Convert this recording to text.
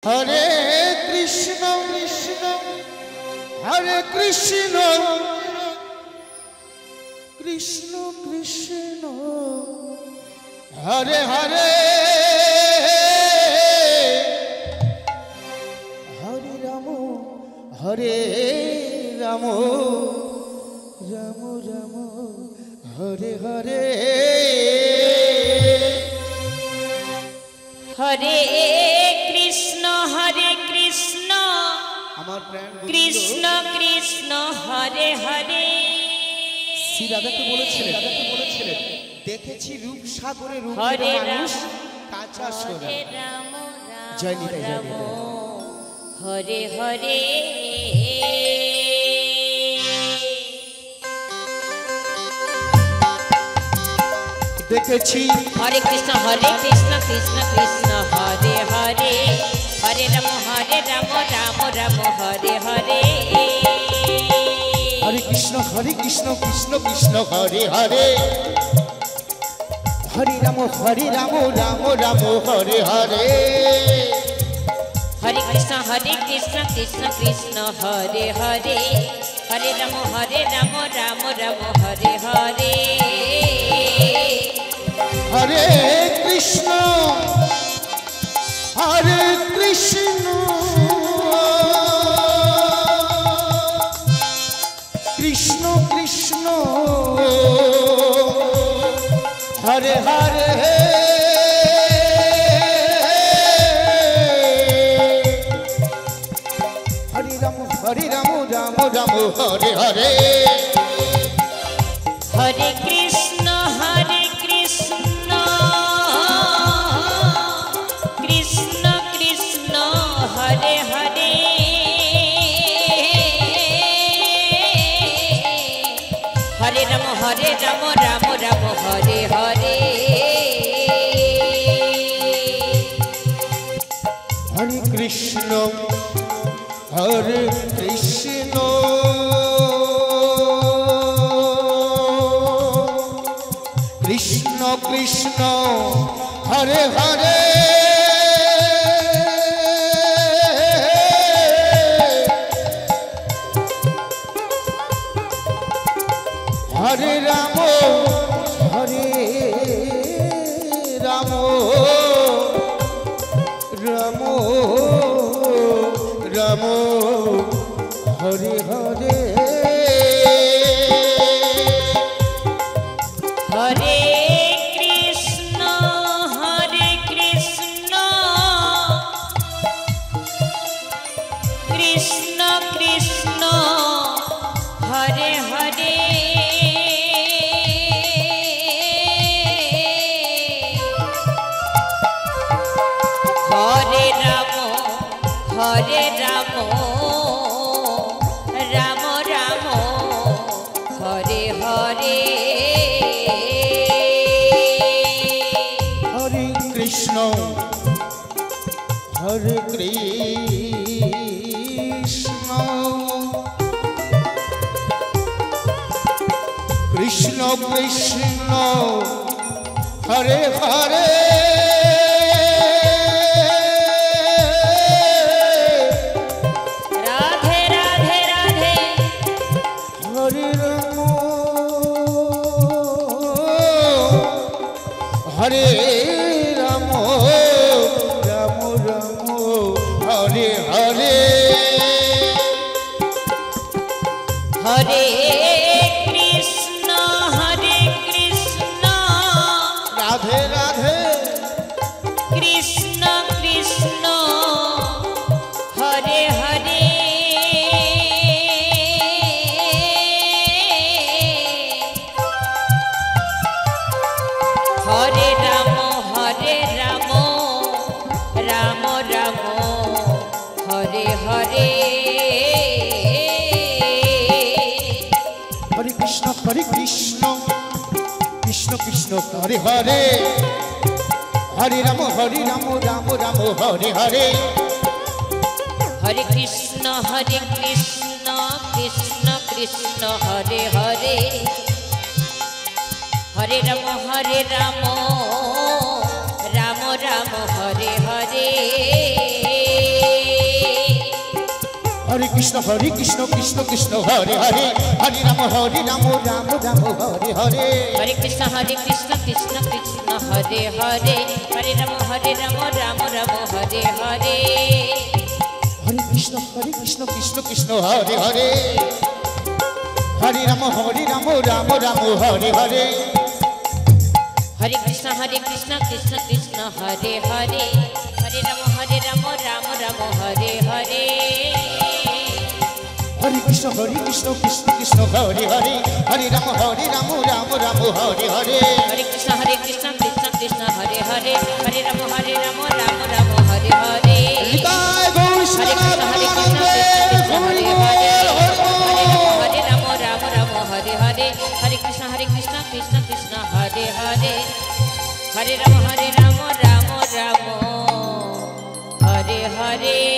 हरे कृष्ण कृष्ण हरे कृष्ण कृष्ण कृष्ण हरे हरे हरे राम राम राम हरे हरे हरे कृष्ण कृष्ण कृष्ण हरे हरे श्री राधा के बोलेছিলেন দেখেছি রূপ সাগরে রূপ हरे মানুষ राम কাঁচা সোনা हरे राम জয় নিতাই জয় নিতাই हरे हरे দেখেছি हरे कृष्ण कृष्ण कृष्ण हरे हरे हरे राम राम राम हरे हरे हरे कृष्ण कृष्ण कृष्ण हरे हरे हरे राम राम राम हरे हरे हरे कृष्ण कृष्ण कृष्ण हरे हरे हरे राम राम राम हरे हरे हरे कृष्ण कृष्ण कृष्ण हरे हरे हरे राम राम राम हरे हरे हरे कृष्ण कृष्ण कृष्ण हरे हरे हरे राम राम हरे हरे हरे कृष्ण कृष्ण कृष्ण हरे हरे हरे राम राम राम हरे हरे हरे कृष्ण कृष्ण कृष्ण हरे हरे हरे राम राम राम हरे हरे हरे कृष्ण कृष्ण कृष्ण हरे हरे राधे राधे राधे हरे राम हरे राम राम हरे हरे हरे कृष्ण राधे राधे कृष्ण कृष्ण हरे हरे हरे राम राम राम हरे हरे हरे कृष्ण कृष्ण कृष्ण हरे हरे हरे राम राम हरे हरे हरे कृष्ण कृष्ण कृष्ण हरे हरे हरे राम राम राम हरे हरे হরে কৃষ্ণ কৃষ্ণ কৃষ্ণ হরে হরে হরে রাম রাম রাম হরে হরে হরে কৃষ্ণ কৃষ্ণ কৃষ্ণ হরে হরে হরে রাম রাম রাম হরে হরে হরে কৃষ্ণ কৃষ্ণ কৃষ্ণ হরে হরে হরে রাম রাম রাম হরে হরে হরে কৃষ্ণ কৃষ্ণ কৃষ্ণ হরে হরে হরে রাম রাম রাম হরে হরে হরে কৃষ্ণ কৃষ্ণ হরে হরে হরে রাম রাম রাম হরে হরে হরে কৃষ্ণ কৃষ্ণ হরে হরে হরে রাম রাম রাম হরে হরে নিতাই গৌর হরে কৃষ্ণ কৃষ্ণ হরে হরে হরে রাম রাম হরে হরে হরে কৃষ্ণ কৃষ্ণ হরে হরে হরে রাম রাম রাম হরে হরে